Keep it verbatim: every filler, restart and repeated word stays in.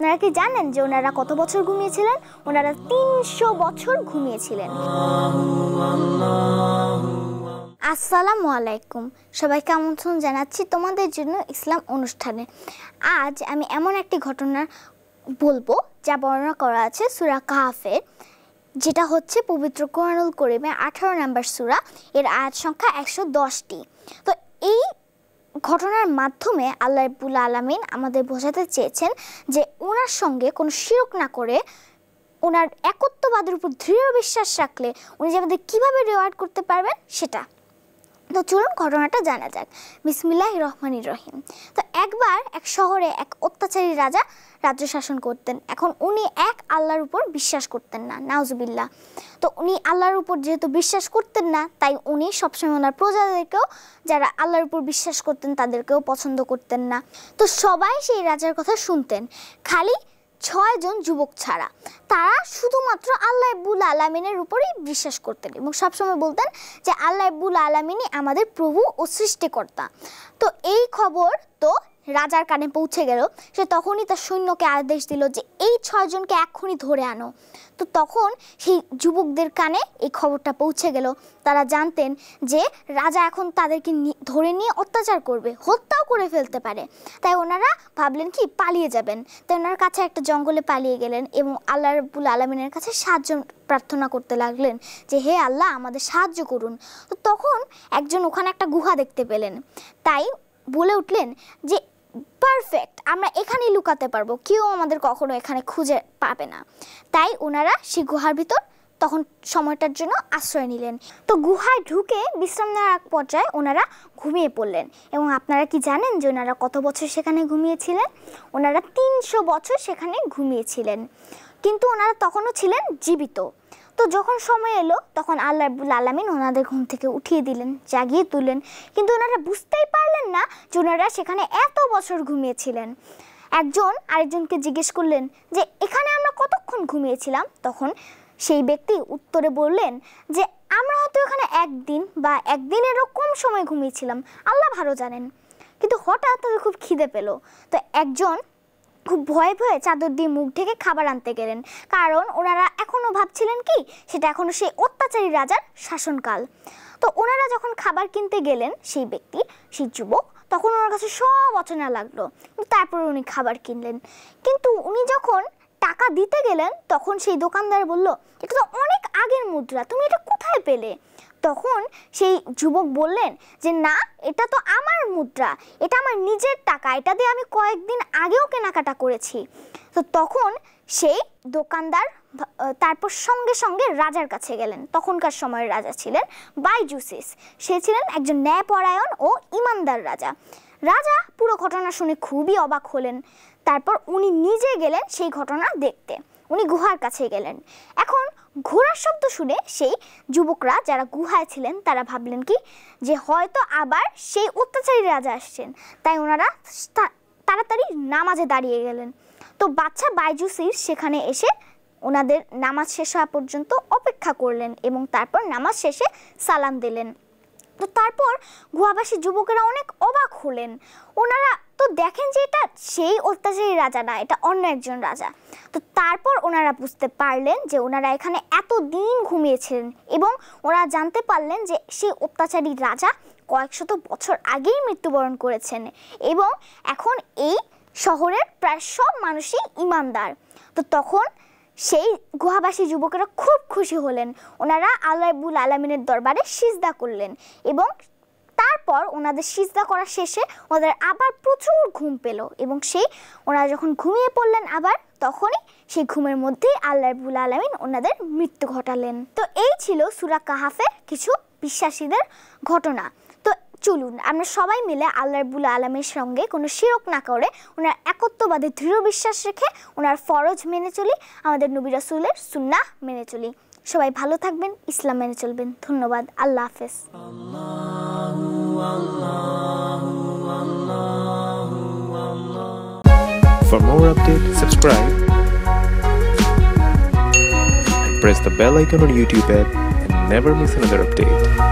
আপনারা কি জানেন যে ওনারা কত বছর ঘুমিয়েছিলেন? ওনারা তিনশো বছর ঘুমিয়েছিলেন। আসসালামু আলাইকুম, সবাইকে আমন্ত্রণ জানাচ্ছি তোমাদের জন্য ইসলাম অনুষ্ঠানে। আজ আমি এমন একটি ঘটনা বলবো যা বর্ণনা করা আছে সূরা কাহাফে, যেটা হচ্ছে পবিত্র কোরআনুল কারীমে আঠারো নম্বর সূরা, এর আয়াত সংখ্যা একশো দশটি। তো এই ঘটনার মাধ্যমে আল্লাহ রাব্বুল আলামিন আমাদের বোঝাতে চেয়েছেন যে ওনার সঙ্গে কোনো শিরক না করে ওনার একত্ববাদের উপর দৃঢ় বিশ্বাস রাখলে উনি যে আমাদের কীভাবে রিওয়ার্ড করতে পারবেন সেটা। তো চলুন ঘটনাটা জানা যাক। বিসমিল্লাহির রহমানির রহিম। তো একবার এক শহরে এক অত্যাচারী রাজা রাজ্য শাসন করতেন। এখন উনি এক আল্লাহর উপর বিশ্বাস করতেন না, নাউজুবিল্লাহ। তো উনি আল্লাহর উপর যেহেতু বিশ্বাস করতেন না, তাই উনি সবসময় ওনার প্রজাদেরকেও, যারা আল্লাহর উপর বিশ্বাস করতেন তাদেরকেও পছন্দ করতেন না। তো সবাই সেই রাজার কথা শুনতেন, খালি ছয়জন যুবক ছাড়া। তারা শুধুমাত্র আল্লাহ রাব্বুল আলামিনের উপরেই বিশ্বাস করতেন এবং সবসময় বলতেন যে আল্লাহ রাব্বুল আলামিনই আমাদের প্রভু ও সৃষ্টিকর্তা। তো এই খবর তো রাজার কানে পৌঁছে গেল। সে তখনই তার সৈন্যকে আদেশ দিল যে এই ছয়জনকে এক্ষুনি ধরে আনো। তো তখন সেই যুবকদের কানে এই খবরটা পৌঁছে গেল। তারা জানতেন যে রাজা এখন তাদেরকে ধরে নিয়ে অত্যাচার করবে, হত্যাও করে ফেলতে পারে। তাই ওনারা ভাবলেন কি পালিয়ে যাবেন। তাই ওনার কাছে একটা জঙ্গলে পালিয়ে গেলেন এবং আল্লাহ রাব্বুল আলামিনের কাছে সাহায্য প্রার্থনা করতে লাগলেন যে হে আল্লাহ, আমাদের সাহায্য করুন। তো তখন একজন ওখানে একটা গুহা দেখতে পেলেন, তাই বলে উঠলেন যে পারফেক্ট, আমরা এখানেই লুকাতে পারবো, কেউ আমাদের কখনো এখানে খুঁজে পাবে না। তাই ওনারা সেই গুহার ভিতর তখন সময়টার জন্য আশ্রয় নিলেন। তো গুহায় ঢুকে বিশ্রাম নেওয়ার এক পর্যায়ে ওনারা ঘুমিয়ে পড়লেন। এবং আপনারা কি জানেন যে ওনারা কত বছর সেখানে ঘুমিয়েছিলেন? ওনারা তিনশো বছর সেখানে ঘুমিয়েছিলেন, কিন্তু ওনারা তখনও ছিলেন জীবিত। তো যখন সময় এলো তখন আল্লাহ রাব্বুল আলামিন ওনাদের ঘুম থেকে উঠিয়ে দিলেন, জাগিয়ে তুললেন, কিন্তু ওনারা বুঝতেই পারলেন না যে ওনারা সেখানে এত বছর ঘুমিয়েছিলেন। একজন আরেকজনকে জিজ্ঞেস করলেন যে এখানে আমরা কতক্ষণ ঘুমিয়েছিলাম? তখন সেই ব্যক্তি উত্তরে বললেন যে আমরা হয়তো এখানে একদিন বা একদিনেরও কম সময় ঘুমিয়েছিলাম, আল্লাহ ভালো জানেন। কিন্তু হঠাৎ তাদের খুব খিদে পেল। তো একজন খুব ভয়ে ভয়ে চাদর দিয়ে মুখ ঢেকে খাবার আনতে গেলেন, কারণ ওনারা এখনও ভাবছিলেন কি সেটা এখনও সেই অত্যাচারী রাজার শাসনকাল। তো ওনারা যখন খাবার কিনতে গেলেন, সেই ব্যক্তি, সেই যুবক, তখন ওনার কাছে সব অচেনা লাগলো। তারপর উনি খাবার কিনলেন, কিন্তু উনি যখন টাকা দিতে গেলেন তখন সেই দোকানদার বলল, এটা তো অনেক আগের মুদ্রা, তুমি এটা কোথায় পেলে? তখন সেই যুবক বললেন যে না, এটা তো আমার মুদ্রা, এটা আমার নিজের টাকা, এটা দিয়ে আমি কয়েকদিন আগেও কেনাকাটা করেছি। তো তখন সেই দোকানদার তারপর সঙ্গে সঙ্গে রাজার কাছে গেলেন। তখনকার সময়ের রাজা ছিলেন বাইজুসিস। সে ছিলেন একজন ন্যায়পরায়ণ ও ইমানদার রাজা। রাজা পুরো ঘটনা শুনে খুবই অবাক হলেন। তারপর উনি নিজে গেলেন সেই ঘটনা দেখতে। উনি গুহার কাছে গেলেন। এখন ঘোড়ার শব্দ শুনে সেই যুবকরা যারা গুহায় ছিলেন তারা ভাবলেন কি যে হয়তো আবার সেই অত্যাচারী রাজা আসছেন। তাই ওনারা তাড়াতাড়ি নামাজে দাঁড়িয়ে গেলেন। তো বাদশা বাইজুসিস সেখানে এসে ওনাদের নামাজ শেষ হওয়া পর্যন্ত অপেক্ষা করলেন এবং তারপর নামাজ শেষে সালাম দিলেন। তো তারপর গুহাবাসী যুবকেরা অনেক অবাক হলেন। ওনারা তো দেখেন যে এটা সেই অত্যাচারী রাজা না, এটা অন্য একজন রাজা। তো তারপর ওনারা বুঝতে পারলেন যে ওনারা এখানে এত দিন ঘুমিয়েছিলেন এবং ওনারা জানতে পারলেন যে সেই অত্যাচারী রাজা কয়েকশত বছর আগেই মৃত্যুবরণ করেছেন এবং এখন এই শহরের প্রায় সব মানুষই ইমানদার। তো তখন সেই গুহাবাসী যুবকেরা খুব খুশি হলেন। ওনারা আল্লাহ রাব্বুল আলামিনের দরবারে সিজদা করলেন এবং তারপর ওনাদের সিজদা করা শেষে ওদের আবার প্রচুর ঘুম পেল এবং সেই ওনারা যখন ঘুমিয়ে পড়লেন আবার, তখনই সেই ঘুমের মধ্যেই আল্লাহ রাব্বুল আলামিন ওনাদের মৃত্যু ঘটালেন। তো এই ছিল সূরা কাহাফের কিছু বিশ্বাসীদের ঘটনা। তো চলুন আমরা সবাই মিলে আল্লাহ রাব্বুল আলামিনের সঙ্গে কোনো শিরক না করে ওনার একত্ববাদে দৃঢ় বিশ্বাস রেখে ওনার ফরজ মেনে চলি, আমাদের নবী রাসূলের সুন্নাহ মেনে চলি। সবাই ভালো থাকবেন, ইসলাম মেনে চলবেন। ধন্যবাদ। আল্লাহ হাফেজ। For more updates, subscribe and press the bell icon on YouTube app and never miss another update.